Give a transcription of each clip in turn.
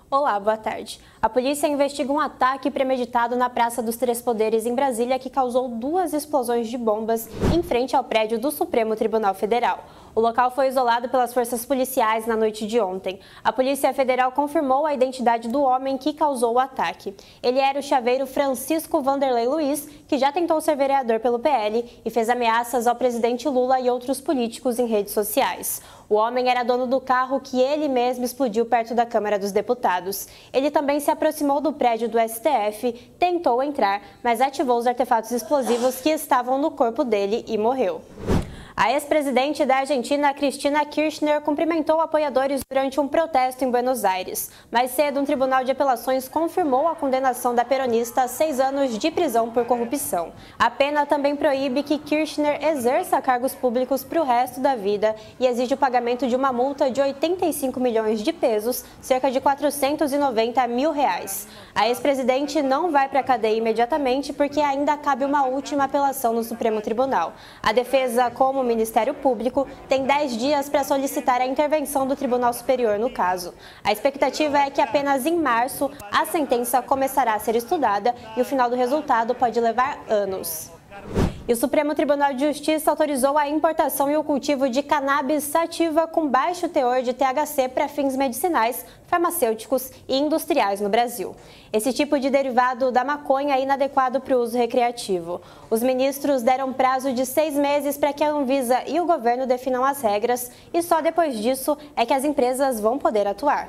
Olá, boa tarde. A polícia investiga um ataque premeditado na Praça dos Três Poderes, em Brasília, que causou 2 explosões de bombas em frente ao prédio do Supremo Tribunal Federal. O local foi isolado pelas forças policiais na noite de ontem. A Polícia Federal confirmou a identidade do homem que causou o ataque. Ele era o chaveiro Francisco Vanderlei Luiz, que já tentou ser vereador pelo PL e fez ameaças ao presidente Lula e outros políticos em redes sociais. O homem era dono do carro que ele mesmo explodiu perto da Câmara dos Deputados. Ele também se aproximou do prédio do STF, tentou entrar, mas ativou os artefatos explosivos que estavam no corpo dele e morreu. A ex-presidente da Argentina, Cristina Kirchner, cumprimentou apoiadores durante um protesto em Buenos Aires. Mais cedo, um tribunal de apelações confirmou a condenação da peronista a 6 anos de prisão por corrupção. A pena também proíbe que Kirchner exerça cargos públicos para o resto da vida e exige o pagamento de uma multa de 85 milhões de pesos, cerca de 490 mil reais. A ex-presidente não vai para a cadeia imediatamente porque ainda cabe uma última apelação no Supremo Tribunal. A defesa, como o Ministério Público, tem 10 dias para solicitar a intervenção do Tribunal Superior no caso. A expectativa é que apenas em março a sentença começará a ser estudada e o final do resultado pode levar anos. E o Supremo Tribunal de Justiça autorizou a importação e o cultivo de cannabis sativa com baixo teor de THC para fins medicinais, farmacêuticos e industriais no Brasil. Esse tipo de derivado da maconha é inadequado para o uso recreativo. Os ministros deram prazo de 6 meses para que a Anvisa e o governo definam as regras e só depois disso é que as empresas vão poder atuar.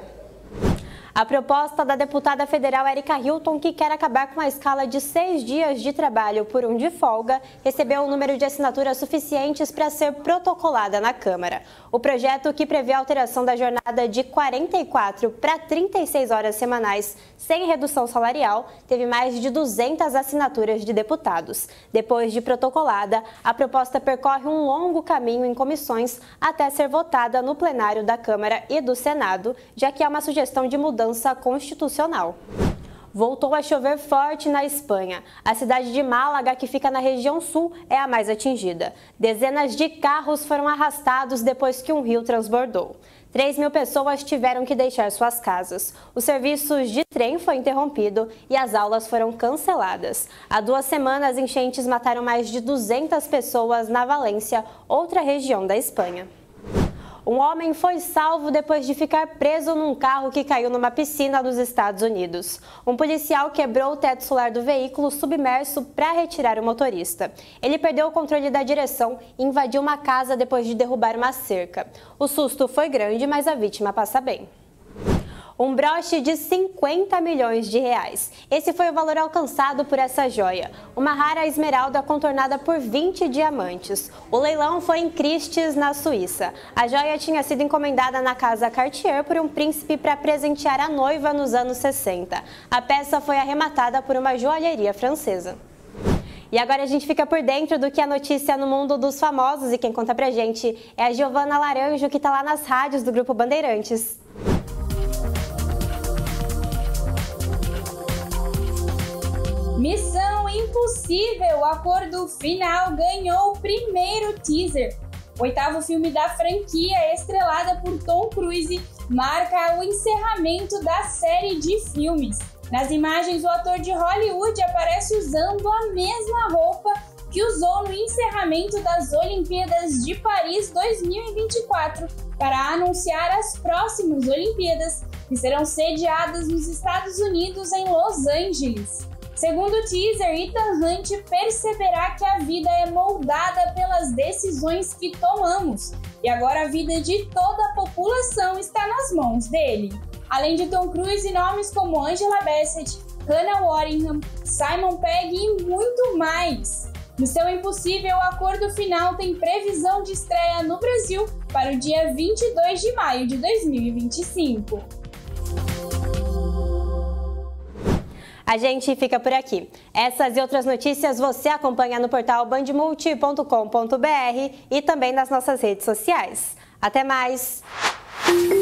A proposta da deputada federal Erika Hilton, que quer acabar com a escala de 6 dias de trabalho por 1 de folga, recebeu um número de assinaturas suficientes para ser protocolada na Câmara. O projeto, que prevê a alteração da jornada de 44 para 36 horas semanais, sem redução salarial, teve mais de 200 assinaturas de deputados. Depois de protocolada, a proposta percorre um longo caminho em comissões até ser votada no plenário da Câmara e do Senado, já que é uma sugestão de mudança constitucional. Voltou a chover forte na Espanha. A cidade de Málaga, que fica na região sul, é a mais atingida. Dezenas de carros foram arrastados depois que um rio transbordou. 3.000 pessoas tiveram que deixar suas casas. Os serviços de trem foi interrompido e as aulas foram canceladas. Há 2 semanas, enchentes mataram mais de 200 pessoas na Valência, outra região da Espanha. Um homem foi salvo depois de ficar preso num carro que caiu numa piscina nos Estados Unidos. Um policial quebrou o teto solar do veículo submerso para retirar o motorista. Ele perdeu o controle da direção e invadiu uma casa depois de derrubar uma cerca. O susto foi grande, mas a vítima passa bem. Um broche de 50 milhões de reais. Esse foi o valor alcançado por essa joia. Uma rara esmeralda contornada por 20 diamantes. O leilão foi em Christie's, na Suíça. A joia tinha sido encomendada na casa Cartier por um príncipe para presentear a noiva nos anos 60. A peça foi arrematada por uma joalheria francesa. E agora a gente fica por dentro do que é notícia no mundo dos famosos, e quem conta pra gente é a Giovana Laranjo, que tá lá nas rádios do Grupo Bandeirantes. Missão Impossível, Acordo Final, ganhou o primeiro teaser. O 8º filme da franquia, estrelada por Tom Cruise, marca o encerramento da série de filmes. Nas imagens, o ator de Hollywood aparece usando a mesma roupa que usou no encerramento das Olimpíadas de Paris 2024 para anunciar as próximas Olimpíadas, que serão sediadas nos Estados Unidos, em Los Angeles. Segundo o teaser, Ethan Hunt perceberá que a vida é moldada pelas decisões que tomamos, e agora a vida de toda a população está nas mãos dele. Além de Tom Cruise, nomes como Angela Bassett, Hannah Waddingham, Simon Pegg e muito mais. Missão Impossível, Acordo Final tem previsão de estreia no Brasil para o dia 22 de maio de 2025. A gente fica por aqui. Essas e outras notícias você acompanha no portal bandmulti.com.br e também nas nossas redes sociais. Até mais!